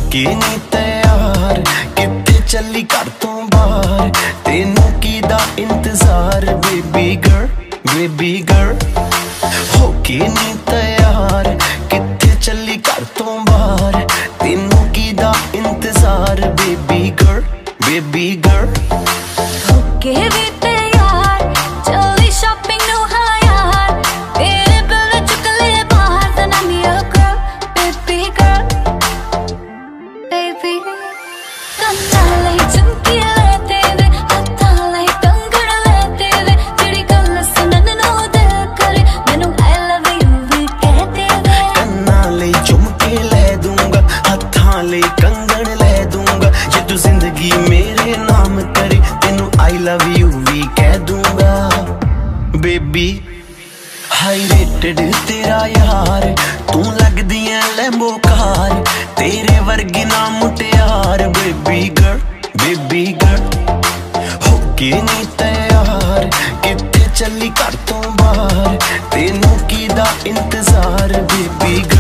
के नी तैयार किते चली घर तो बाहर, तेनू की दा इंतजार बेबी गर्ल हो के नी तैयार किते चली घर तो बाहर, तेनू की दा इंतजार बेबी गर्ल होके भी तैयार चली शॉपिंग नु हाँ यार, तेरे बिल चुक ले बाहर then I'm your girl, baby girl, baby। ਕੰਨਾਂ ਲਈ ਝੁਮਕੀ ਲੈ ਤੇਰੇ, ਹੱਥਾਂ ਲਈ ਕੰਗਣ ਲੈ ਤੇਰੇ, ਜਿਹੜੀ ਗੱਲ ਸੁਣਨ ਨੂੰ ਦਿਲ ਕਰੇ ਮੈਨੂੰ I love you ਵੀ ਕਹਿ ਦੇ। ਕੰਨਾਂ ਲਈ ਝੁਮਕੇ ਲੈ ਦੂੰਗਾ, ਹੱਥਾਂ ਲਈ ਕੰਗਣ ਲੈ ਦੂੰਗਾ, ਜੇ ਤੂੰ ਜ਼ਿੰਦਗੀ ਮੇਰੇ ਨਾਮ ਕਰੇ ਤੈਨੂੰ I love you ਵੀ ਕਹਿ ਦੂੰਗਾ ਬੇਬੀ। ਹਾਈ ਰੇਟਡ ਤੇਰਾ ਯਾਰ ਤੂੰ ਲੱਗਦੀ ਐ ਲੈਂਬੋ ਕਾਰ, ਤੇਰੇ ਵਰਗੀ ਨਾ ਮੁਟਿਆਰ ਬੇਬੀ गर्ल ਹੋ ਕੇ ਨੀ ਤੈयार ਕਿਤੇ ਚੱਲੀ ਘਰ ਤੋਂ ਬਾਹਰ, ਤੈਨੂੰ ਕੀ ਦਾ ਇੰਤਜ਼ਾਰ ਬੇਬੀ गर्ल।